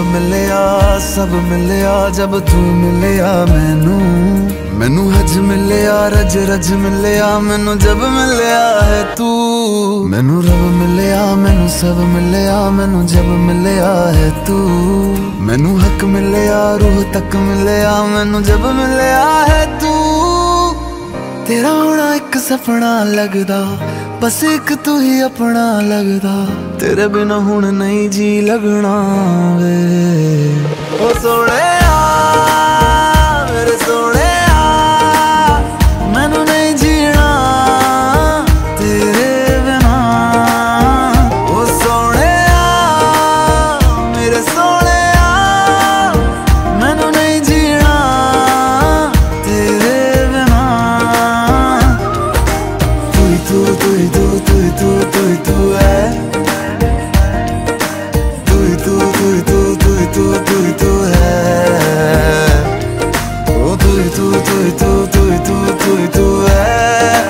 मिलया सब मिलया जब तू मिलया मैनू हज मिलया रज रज मिलया मैनू जब मिलया है तू। मैनू रब मिलया मैनू सब मिलया मैनू जब मिलया है तू। मैनू हक मिलया रूह तक मिलया मैनू जब मिलया है तू। तेरा होना एक सपना लगदा बस एक तू ही अपना लगदा। तेरे बिना हुण नहीं जी लगना वे ओ सोने मेरे सोने मैनू नहीं जीना तेरे बिना। ओ सोने मेरे सोने मैनू नहीं जीना तेरे बिना। तू ही तू तू ही तू तू ही तू तू ही तू है। तू ही तू तू ही तू तू ही तू तू ही तू है। ओ तू ही तू तू ही तू तू ही तू तू ही तू है।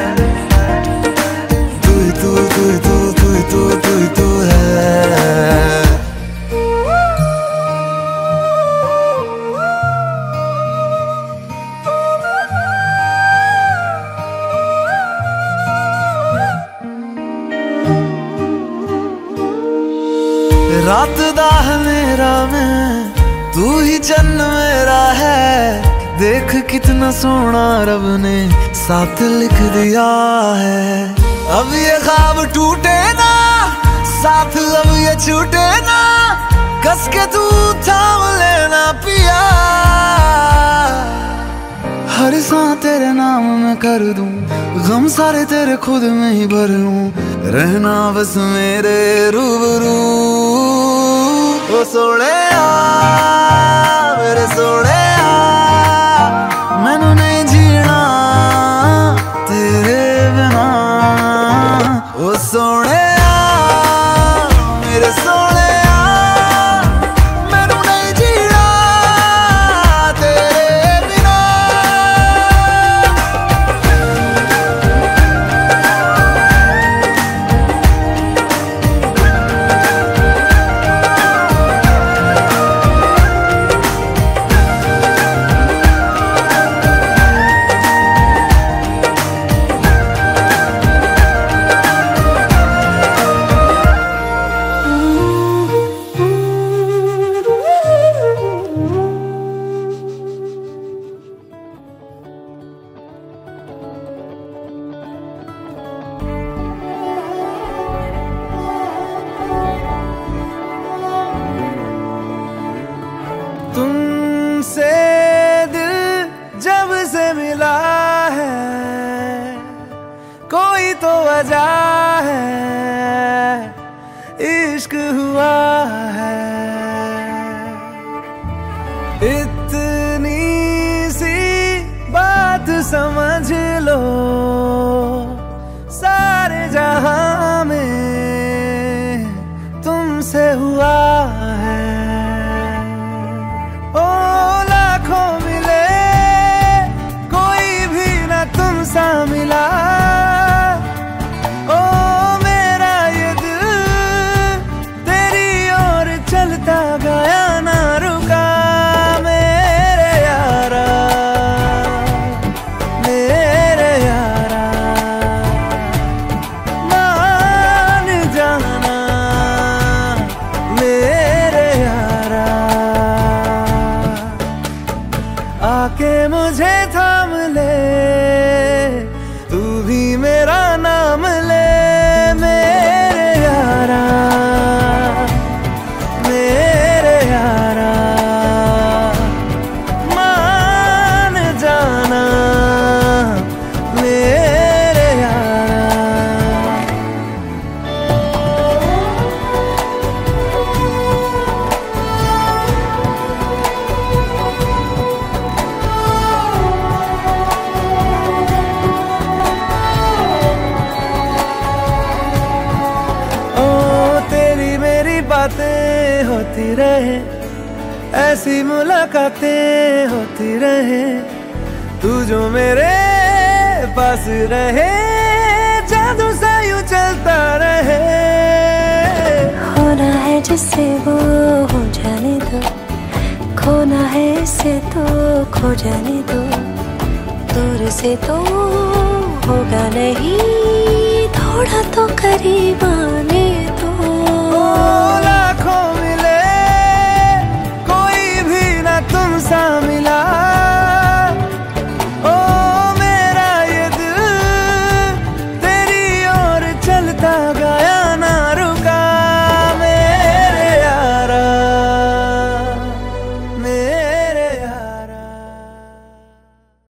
तू ही तू तू ही तू तू ही तू तू ही तू है। रात दा मेरा मैं तू ही चन्न मेरा है। देख कितना सोना रब ने साथ लिख दिया है। अब ये ख्वाब टूटे ना साथ अब ये छूटे ना। कस के तू थाम लेना पिया। हर सांस तेरे नाम में कर दूं गम सारे तेरे खुद में ही भर लूं। रहना बस मेरे रूबरू ओ सोने मेरे सोने मैनू नहीं जीना तेरे बिना। ओ सोने मेरे सोने मैनू नहीं जीना तेरे बिना। तुमसे दिल जब से मिला है कोई तो वजह है इश्क हुआ है। इतनी सी बात समझ लो सारे जहां में तुमसे हुआ है। ओ लाखों मिले कोई भी ना तुम सा मिला। ओ मेरा ये दिल तेरी ओर चलता गया ना रुका। मेरे यारा मान जाना मेरे यारा। आके मुझे थाम ले तू भी मेरा नाम ले। मेरे यारा मान जाना मेरे यारा। बातें होती रहे ऐसी मुलाकातें होती रहे। तू जो मेरे पास रहे जादू सा यूं चलता रहे। होना है जिससे वो हो जाने दो। खोना है इसे तो खो जाने दो, दूर से तो होगा नहीं, थोड़ा तो करीब आने दो। लाखों